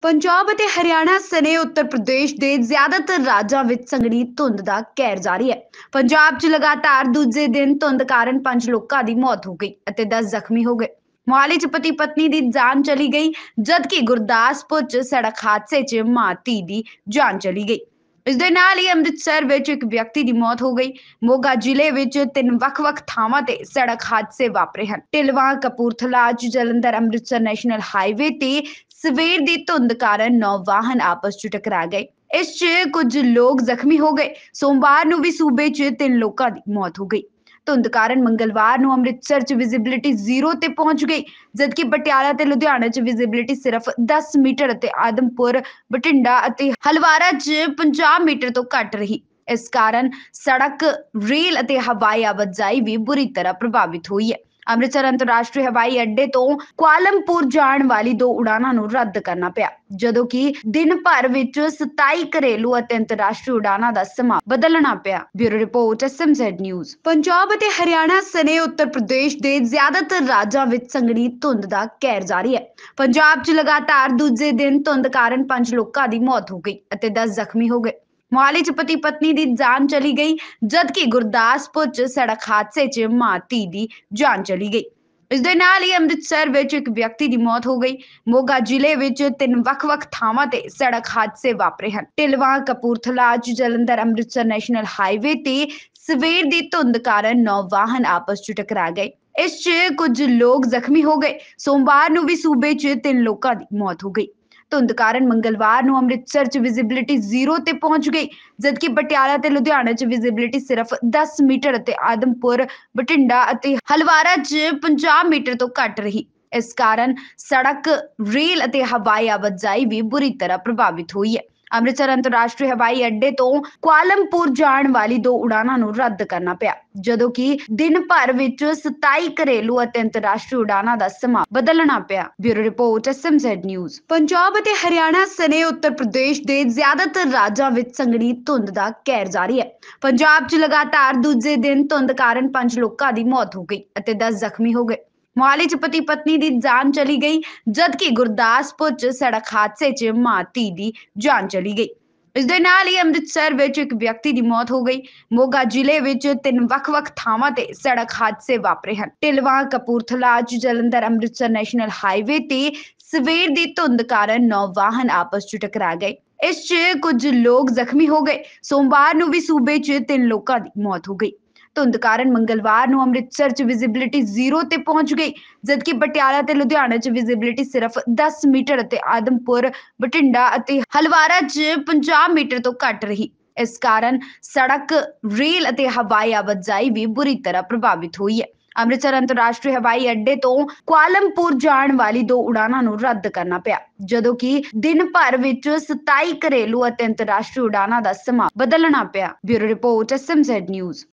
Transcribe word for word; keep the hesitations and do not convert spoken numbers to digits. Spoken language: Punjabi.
ਪੰਜਾਬ ਅਤੇ ਹਰਿਆਣਾ ਸਣੇ ਉੱਤਰ ਪ੍ਰਦੇਸ਼ ਦੇ ਜ਼ਿਆਦਾਤਰ ਰਾਜਾਂ ਵਿੱਚ ਸੰਘਣੀ ਧੁੰਦ ਦਾ ਕਹਿਰ ਜਾਰੀ ਹੈ। ਪੰਜਾਬ 'ਚ ਲਗਾਤਾਰ ਦੂਜੇ ਦਿਨ ਧੁੰਦ ਕਾਰਨ ਪੰਜ ਲੋਕਾਂ ਦੀ ਮੌਤ ਹੋ ਗਈ ਅਤੇ ਦਸ ਜ਼ਖਮੀ ਹੋ ਗਏ। ਮੁਹਾਲੀ 'ਚ ਪਤੀ ਪਤਨੀ ਦੀ ਜਾਨ ਚਲੀ ਗਈ, ਜਦਕਿ ਗੁਰਦਾਸਪੁਰ 'ਚ ਸੜਕ ਹਾਦਸੇ 'ਚ ਮਾਂ ਧੀ ਦੀ ਜਾਨ ਚਲੀ ਗਈ। ਇਸ ਦੇ ਨਾਲ ਹੀ ਅੰਮ੍ਰਿਤਸਰ ਵਿੱਚ ਇੱਕ ਵਿਅਕਤੀ ਦੀ ਮੌਤ ਹੋ ਗਈ। ਮੋਗਾ ਜ਼ਿਲ੍ਹੇ ਵਿੱਚ ਤਿੰਨ ਵੱਖ-ਵੱਖ ਥਾਵਾਂ ਤੇ ਸੜਕ ਹਾਦਸੇ ਵਾਪਰੇ ਹਨ। ਢਿਲਵਾਂ, ਕਪੂਰਥਲਾ 'ਚ ਜਲੰਧਰ ਅੰਮ੍ਰਿਤਸਰ ਨੈਸ਼ਨਲ ਹਾਈਵੇ ਤੇ ਸਵੇਰ ਦੀ ਧੁੰਦ ਕਾਰਨ ਨੌ ਵਾਹਨ ਆਪਸ 'ਚ ਟਕਰਾ ਗਏ। ਇਸ 'ਚ ਕੁਝ ਲੋਕ ਜ਼ਖਮੀ ਹੋ ਗਏ। ਸੋਮਵਾਰ ਨੂੰ ਵੀ ਸੂਬੇ 'ਚ ਤਿੰਨ ਲੋਕਾਂ ਦੀ ਮੌਤ ਹੋ ਗਈ। ਧੁੰਦ ਕਾਰਨ ਮੰਗਲਵਾਰ ਨੂੰ ਅੰਮ੍ਰਿਤਸਰ 'ਚ ਵਿਜ਼ਿਬਿਲਿਟੀ ਜ਼ੀਰੋ ਤੇ ਪਹੁੰਚ ਗਈ, ਜਦਕਿ ਪਟਿਆਲਾ ਤੇ ਲੁਧਿਆਣਾ 'ਚ ਵਿਜ਼ਿਬਿਲਿਟੀ ਸਿਰਫ ਦਸ ਮੀਟਰ ਅਤੇ ਆਦਮਪੁਰ, ਬਠਿੰਡਾ ਅਤੇ ਹਲਵਾਰਾ 'ਚ ਪੰਜਾਹ ਮੀਟਰ ਤੋਂ ਘੱਟ ਰਹੀ। ਇਸ ਕਾਰਨ ਸੜਕ, ਰੇਲ ਅਤੇ ਹਵਾਈ ਆਵਾਜਾਈ ਵੀ ਬੁਰੀ ਤਰ੍ਹਾਂ ਪ੍ਰਭਾਵਿਤ ਹੋਈ ਹੈ। ਅੰਮ੍ਰਿਤਸਰ ਅੰਤਰਰਾਸ਼ਟਰੀ ਹਵਾਈ ਅੱਡੇ ਤੋਂ ਕੁਆਲਮਪੁਰ ਜਾਣ ਵਾਲੀ ਦੋ ਉਡਾਣਾਂ ਨੂੰ ਰੱਦ ਕਰਨਾ ਪਿਆ, ਜਦੋਂ ਕਿ ਦਿਨ ਭਰ ਵਿੱਚ ਸਤਾਈ ਘਰੇਲੂ ਅਤੇ ਅੰਤਰਰਾਸ਼ਟਰੀ ਉਡਾਣਾਂ ਦਾ ਸਮਾਂ ਬਦਲਣਾ ਪਿਆ। Bureau report S M Z news. Punjab ਅਤੇ ਹਰਿਆਣਾ ਸਣੇ ਉੱਤਰ ਪ੍ਰਦੇਸ਼ ਦੇ ਜ਼ਿਆਦਾਤਰ ਰਾਜਾਂ ਵਿੱਚ ਸੰਘਣੀ ਧੁੰਦ ਦਾ ਕਹਿਰ ਜਾਰੀ ਹੈ। ਪੰਜਾਬ 'ਚ ਲਗਾਤਾਰ ਦੂਜੇ ਦਿਨ ਧੁੰਦ ਕਾਰਨ ਪੰਜ ਲੋਕਾਂ ਦੀ ਮੌਤ ਹੋ ਗਈ ਅਤੇ ਦਸ ਜ਼ਖਮੀ ਹੋ ਗਏ। ਮੁਹਾਲੀ 'ਚ ਪਤੀ ਪਤਨੀ ਦੀ ਜਾਨ ਚਲੀ ਗਈ, ਜਦਕਿ ਗੁਰਦਾਸਪੁਰ 'ਚ ਸੜਕ ਹਾਦਸੇ 'ਚ ਮਾਂ ਧੀ ਦੀ ਜਾਨ ਚਲੀ ਗਈ। ਇਸ ਦੇ ਨਾਲ ਹੀ ਅੰਮ੍ਰਿਤਸਰ ਵਿੱਚ ਇੱਕ ਵਿਅਕਤੀ ਦੀ ਮੌਤ ਹੋ ਗਈ। ਮੋਗਾ ਜ਼ਿਲ੍ਹੇ ਵਿੱਚ ਤਿੰਨ ਵੱਖ-ਵੱਖ ਥਾਵਾਂ ਤੇ ਸੜਕ ਹਾਦਸੇ ਵਾਪਰੇ ਹਨ। ਢਿਲਵਾਂ, ਕਪੂਰਥਲਾ 'ਚ ਜਲੰਧਰ ਅੰਮ੍ਰਿਤਸਰ ਨੈਸ਼ਨਲ ਹਾਈਵੇ ਤੇ ਸਵੇਰ ਦੀ ਧੁੰਦ ਕਾਰਨ ਨੌ ਵਾਹਨ ਆਪਸ 'ਚ ਟਕਰਾ ਗਏ। ਇਸ 'ਚ ਕੁਝ ਲੋਕ ਜ਼ਖਮੀ ਹੋ ਗਏ। ਸੋਮਵਾਰ ਨੂੰ ਵੀ ਸੂਬੇ 'ਚ ਤਿੰਨ ਲੋਕਾਂ ਦੀ ਮੌਤ ਹੋ ਗਈ। ਧੁੰਦ ਕਾਰਨ ਮੰਗਲਵਾਰ ਨੂੰ ਅੰਮ੍ਰਿਤਸਰ 'ਚ ਵਿਜ਼ਿਬਿਲਿਟੀ ਜ਼ੀਰੋ ਤੇ ਪਹੁੰਚ ਗਈ, ਜਦਕਿ ਪਟਿਆਲਾ ਤੇ ਲੁਧਿਆਣਾ 'ਚ ਵਿਜ਼ਿਬਿਲਿਟੀ ਸਿਰਫ ਦਸ ਮੀਟਰ ਅਤੇ ਆਦਮਪੁਰ, ਬਠਿੰਡਾ ਅਤੇ ਹਲਵਾਰਾ 'ਚ ਪੰਜਾਹ ਮੀਟਰ ਤੋਂ ਘੱਟ ਰਹੀ। ਇਸ ਕਾਰਨ ਸੜਕ, ਰੇਲ ਅਤੇ ਹਵਾਈ ਆਵਾਜਾਈ ਵੀ ਬੁਰੀ ਤਰ੍ਹਾਂ ਪ੍ਰਭਾਵਿਤ ਹੋਈ ਹੈ। ਅੰਮ੍ਰਿਤਸਰ ਅੰਤਰਰਾਸ਼ਟਰੀ ਹਵਾਈ ਅੱਡੇ ਤੋਂ ਕੁਆਲਮਪੁਰ ਜਾਣ ਵਾਲੀ ਦੋ ਉਡਾਣਾਂ ਨੂੰ ਰੱਦ ਕਰਨਾ ਪਿਆ, ਜਦੋਂ ਕਿ ਦਿਨ ਭਰ ਵਿੱਚ ਸਤਾਈ ਘਰੇਲੂ ਅਤੇ ਅੰਤਰਰਾਸ਼ਟਰੀ ਉਡਾਣਾਂ ਦਾ ਸਮਾਂ ਬਦਲਣਾ ਪਿਆ। Bureau report S M Z news. Punjab ਅਤੇ ਹਰਿਆਣਾ ਸਣੇ ਉੱਤਰ ਪ੍ਰਦੇਸ਼ ਦੇ ਜ਼ਿਆਦਾਤਰ ਰਾਜਾਂ ਵਿੱਚ ਸੰਘਣੀ ਧੁੰਦ ਦਾ ਕਹਿਰ ਜਾਰੀ ਹੈ। ਪੰਜਾਬ 'ਚ ਲਗਾਤਾਰ ਦੂਜੇ ਦਿਨ ਧੁੰਦ ਕਾਰਨ ਪੰਜ ਲੋਕਾਂ ਦੀ ਮੌਤ ਹੋ ਗਈ ਅਤੇ ਦਸ ਜ਼ਖਮੀ ਹੋ ਗਏ। ਮੁਹਾਲੀ 'ਚ ਪਤੀ ਪਤਨੀ ਦੀ ਜਾਨ ਚਲੀ ਗਈ, ਜਦਕਿ ਗੁਰਦਾਸਪੁਰ 'ਚ ਸੜਕ ਹਾਦਸੇ 'ਚ ਮਾਂ ਧੀ ਦੀ ਜਾਨ ਚਲੀ ਗਈ। ਇਸ ਦੇ ਨਾਲ ਹੀ ਅੰਮ੍ਰਿਤਸਰ ਵਿੱਚ ਇੱਕ ਵਿਅਕਤੀ ਦੀ ਮੌਤ ਹੋ ਗਈ। ਮੋਗਾ ਜ਼ਿਲ੍ਹੇ ਵਿੱਚ ਤਿੰਨ ਵੱਖ-ਵੱਖ ਥਾਵਾਂ ਤੇ ਸੜਕ ਹਾਦਸੇ ਵਾਪਰੇ ਹਨ। ਢਿਲਵਾਂ, ਕਪੂਰਥਲਾ 'ਚ ਜਲੰਧਰ ਅੰਮ੍ਰਿਤਸਰ ਨੈਸ਼ਨਲ ਹਾਈਵੇ ਤੇ ਸਵੇਰ ਦੀ ਧੁੰਦ ਕਾਰਨ ਨੌ ਵਾਹਨ ਆਪਸ 'ਚ ਟਕਰਾ ਗਏ। ਇਸ 'ਚ ਕੁਝ ਲੋਕ ਜ਼ਖਮੀ ਹੋ ਗਏ। ਸੋਮਵਾਰ ਨੂੰ ਵੀ ਸੂਬੇ 'ਚ ਤਿੰਨ ਲੋਕਾਂ ਦੀ ਮੌਤ ਹੋ ਗਈ। ਧੁੰਦ ਕਾਰਨ ਮੰਗਲਵਾਰ ਨੂੰ ਅੰਮ੍ਰਿਤਸਰ 'ਚ ਵਿਜ਼ਿਬਿਲਿਟੀ ਜ਼ੀਰੋ ਤੇ ਪਹੁੰਚ ਗਈ, ਜਦਕਿ ਪਟਿਆਲਾ ਤੇ ਲੁਧਿਆਣਾ 'ਚ ਵਿਜ਼ਿਬਿਲਿਟੀ ਸਿਰਫ ਦਸ ਮੀਟਰ ਅਤੇ ਆਦਮਪੁਰ, ਬਠਿੰਡਾ ਅਤੇ ਹਲਵਾਰਾ 'ਚ ਪੰਜਾਹ ਮੀਟਰ ਤੋਂ ਘੱਟ ਰਹੀ। ਇਸ ਕਾਰਨ ਸੜਕ, ਰੇਲ ਅਤੇ ਹਵਾਈ ਆਵਾਜਾਈ ਵੀ ਬੁਰੀ ਤਰ੍ਹਾਂ ਪ੍ਰਭਾਵਿਤ ਹੋਈ ਹੈ। ਅੰਮ੍ਰਿਤਸਰ ਅੰਤਰਰਾਸ਼ਟਰੀ ਹਵਾਈ ਅੱਡੇ ਤੋਂ ਕੁਆਲਮਪੁਰ ਜਾਣ ਵਾਲੀ ਦੋ ਉਡਾਣਾਂ ਨੂੰ ਰੱਦ ਕਰਨਾ ਪਿਆ, ਜਦੋਂ ਕਿ ਦਿਨ ਭਰ ਵਿੱਚ ਸਤਾਈ ਘਰੇਲੂ ਅਤੇ ਅੰਤਰਰਾਸ਼ਟਰੀ ਉਡਾਣਾਂ ਦਾ ਸਮਾਂ ਬਦਲਣਾ ਪਿਆ। Bureau report S M Z news.